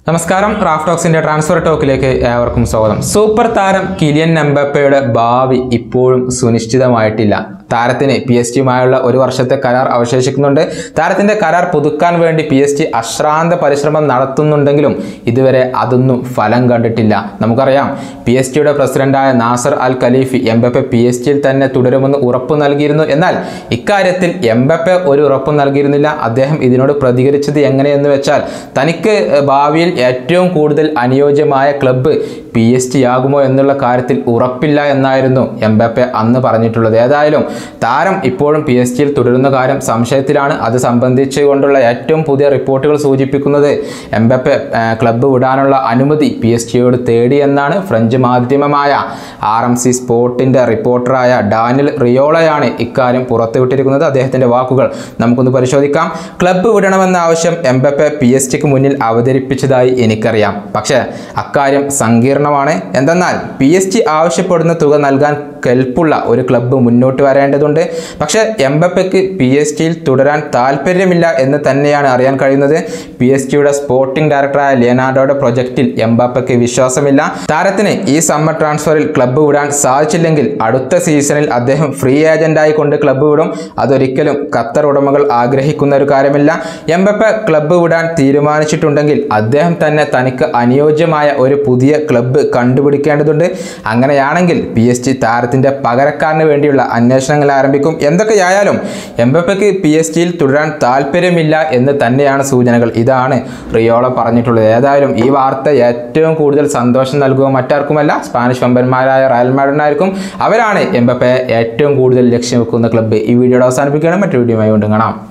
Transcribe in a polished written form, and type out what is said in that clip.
നമസ്കാരം, Raf ടോക്സിന്റെ transfer ടോക്കിലേക്ക് ഏവർക്കും സ്വാഗതം. സൂപ്പർ താരം കിലിയൻ എംബാപ്പയുടെ ഭാവി ഇപ്പോഴും സുനിശ്ചിതമായിട്ടില്ല. താരത്തിന് PSG-യുമായുള്ള ഒരു വർഷത്തെ കരാർ അവശേഷിക്കുന്നുണ്ട്. താരത്തിന്റെ കരാർ പുതുക്കാൻ വേണ്ടി PSG അശ്രാന്ത പരിശ്രമം നടത്തുന്നുണ്ടെങ്കിലും ഇതുവരെ അതൊന്നും ഫലം കണ്ടിട്ടില്ല. നമുക്കറിയാം, PSG-യുടെ പ്രസിഡന്റായ നാസർ അൽ ഖലീഫി എംബാപ്പെ PSG-യിൽ തന്നെ തുടരുമെന്ന് ഉറപ്പു നൽകിയിരുന്നു. എന്നാൽ ഇക്കാര്യത്തിൽ എംബാപ്പെ ഒരു ഉറപ്പും നൽകിയിരുന്നില്ല. അദ്ദേഹം ഇതിനോട് പ്രതികരിച്ചത് എങ്ങനെയെന്ന് വെച്ചാൽ, തനിക്ക് ഭാവിയിൽ ഏറ്റവും കൂടുതൽ അനുയോജ്യമായ ക്ലബ്ബ് PSG ആകുമോ എന്നുള്ള കാര്യത്തിൽ ഉറപ്പില്ല എന്നായിരുന്നു എംബാപ്പെ അന്ന് പറഞ്ഞിട്ടുള്ളത്. ഏതായാലും താരം ഇപ്പോഴും PSG-യിൽ തുടരുന്ന കാര്യം സംശയത്തിലാണ്. അത് സംബന്ധിച്ചുകൊണ്ടുള്ള ഏറ്റവും പുതിയ റിപ്പോർട്ടുകൾ സൂചിപ്പിക്കുന്നത് എംബാപ്പെ ക്ലബ്ബ് വിടാനുള്ള അനുമതി PSG-യോട് തേടി എന്നാണ്. ഫ്രഞ്ച് മാധ്യമമായ RMC സ്പോർട്ടിന്റെ റിപ്പോർട്ടറായ ഡാനിയൽ റിയോളയാണ് ഇക്കാര്യം പുറത്തുവിട്ടിരിക്കുന്നത്. അദ്ദേഹത്തിന്റെ വാക്കുകൾ നമുക്കൊന്ന് പരിശോധിക്കാം. ക്ലബ്ബ് വിടണമെന്ന ആവശ്യം എംബാപ്പെ PSG-ക്ക് മുന്നിൽ അവതരിപ്പിച്ചതായി എനിക്കറിയാം. പക്ഷേ അക്കാര്യം സങ്കീർണമാണ്. എന്തെന്നാൽ PSG ആവശ്യപ്പെടുന്ന തുക നൽകാൻ കെൽപ്പുള്ള ഒരു ക്ലബ്ബ് മുന്നോട്ട് വരേണ്ടതുണ്ട്. പക്ഷേ എംബാപ്പയ്ക്ക് PSG-യിൽ തുടരാൻ താല്പര്യമില്ല എന്ന് തന്നെയാണ് അറിയാൻ കഴിയുന്നത്. PSG-യുടെ സ്പോർട്ടിംഗ് ഡയറക്ടറായ ലിയനാർഡോയുടെ പ്രൊജക്റ്റിൽ എംബാപ്പയ്ക്ക് വിശ്വാസമില്ല. താരത്തിന് ഈ സമ്മർ ട്രാൻസ്ഫറിൽ ക്ലബ്ബ് വിടാൻ സാധിച്ചില്ലെങ്കിൽ അടുത്ത സീസണിൽ അദ്ദേഹം ഫ്രീ ഏജന്റായി കൊണ്ട് ക്ലബ്ബ് വിടും. അതൊരിക്കലും ഖത്തർ ഉടമകൾ ആഗ്രഹിക്കുന്ന ഒരു കാര്യമില്ല. എംബാപ്പെ ക്ലബ്ബ് വിടാൻ തീരുമാനിച്ചിട്ടുണ്ടെങ്കിൽ അദ്ദേഹം തന്നെ തനിക്ക് അനുയോജ്യമായ ഒരു പുതിയ ക്ലബ്ബ് കണ്ടുപിടിക്കേണ്ടതുണ്ട്. അങ്ങനെയാണെങ്കിൽ PSG താരത്തിന്റെ പകരക്കാരന് വേണ്ടിയുള്ള അന്വേഷണങ്ങൾ ആരംഭിക്കും. എന്തൊക്കെയായാലും എംബാപ്പയ്ക്ക് PSG-യിൽ തുടരാൻ താല്പര്യമില്ല എന്ന് തന്നെയാണ് സൂചനകൾ. ഇതാണ് റിയോള പറഞ്ഞിട്ടുള്ളത്. ഏതായാലും ഈ വാർത്ത ഏറ്റവും കൂടുതൽ സന്തോഷം നൽകുക മറ്റാർക്കുമല്ല, സ്പാനിഷ് വമ്പന്മാരായ റയൽ മാഡ്രിഡിനായിരിക്കും. അവരാണ് എംബാപ്പയെ ഏറ്റവും കൂടുതൽ ലക്ഷ്യം വെക്കുന്ന ക്ലബ്ബ്. ഈ വീഡിയോയുടെ അവസാനിപ്പിക്കുകയാണ്. മറ്റൊരു വീഡിയോയുമായി വീണ്ടും കാണാം.